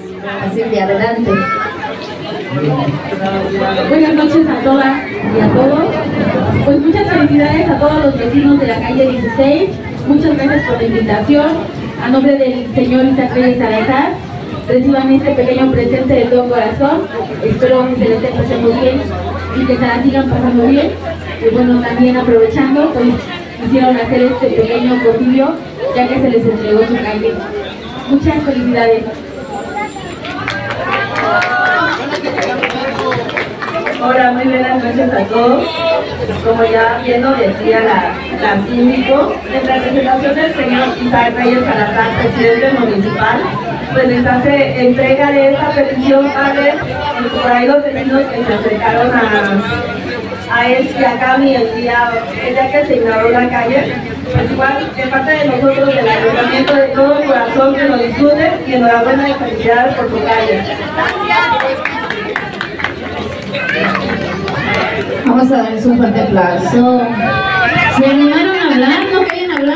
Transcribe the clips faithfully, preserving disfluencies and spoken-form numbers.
Así que adelante. Buenas noches a todas y a todos. Pues muchas felicidades a todos los vecinos de la calle dieciséis. Muchas gracias por la invitación. A nombre del señor Isaac Reyes Salazar, reciban este pequeño presente de todo corazón. Espero que se les esté pasando bien y que se la sigan pasando bien. Y bueno, también aprovechando, pues quisieron hacer este pequeño convivio ya que se les entregó su calle. Muchas felicidades. Hola, muy buenas noches a todos. Como ya bien lo decía la, la síndico, en representación del señor Isaac Reyes Salazar, presidente municipal, pues les hace entrega de esta petición a ver, por ahí los vecinos que se acercaron a, a él y a Cami el día, el día que se inauguró la calle. Pues igual, de parte de nosotros del ayuntamiento, de todo corazón, que lo disfruten y enhorabuena y felicidades por su calle. Vamos a darles un fuerte aplauso. ¿Se animaron a hablar? ¿No querían hablar?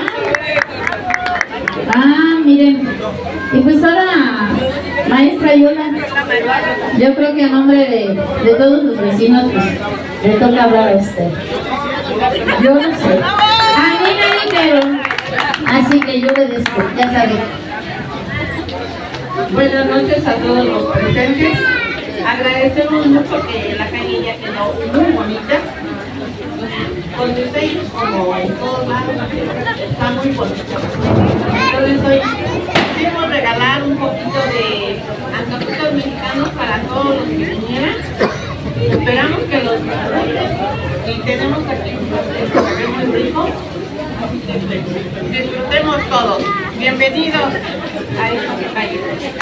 Ah, miren. Y pues ahora, maestra Yola, yo creo que a nombre de, de todos los vecinos, pues, le toca hablar a usted. Yo no sé. A mí me dijeron. Así que yo le deseo, ya saben. Buenas noches a todos los presentes. Agradecemos mucho que la calle ya quedó muy bonita. Con diseños como en todos lados, está muy bonito. Entonces hoy quisimos regalar un poquito de antojitos mexicanos para todos los que vinieran. Esperamos que los disfruten y tenemos aquí un pastel que se ve muy rico. Así que disfrutemos todos. Bienvenidos a esta calle.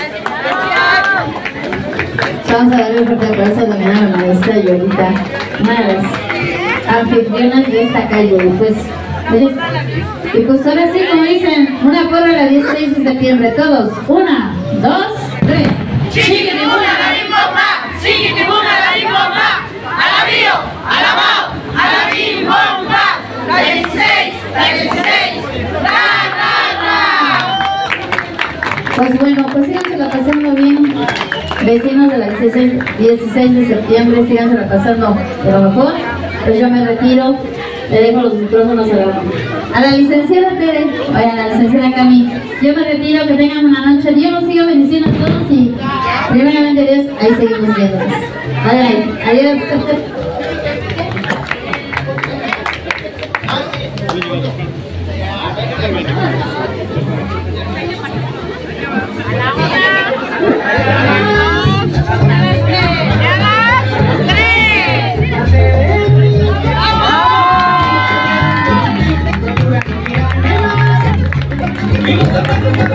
Vamos a darle un fuerte aplauso también a la maestra Yolita, una de las anfitrionas de esta calle. Y pues, y pues ahora sí, como dicen, una porra la dieciséis de septiembre, todos. Una, dos, tres. Chiquitibuna la bimbomba, chiquitibuna la bimbomba, a la bio, a la bao, a la bimbomba, la dieciséis, la dieciséis, ra, ra, ra. Pues bueno, pues sígansela pasando bien, vecinos de la dieciséis de septiembre, sígansela pasando de lo mejor. Pues yo me retiro, le dejo los micrófonos a la, a la licenciada Tere, vaya, a la licenciada Cami. Yo me retiro, que tengan una noche. Dios los siga bendiciendo a todos y primeramente Dios, ahí seguimos viéndonos. Vale, adiós. ¡Vamos!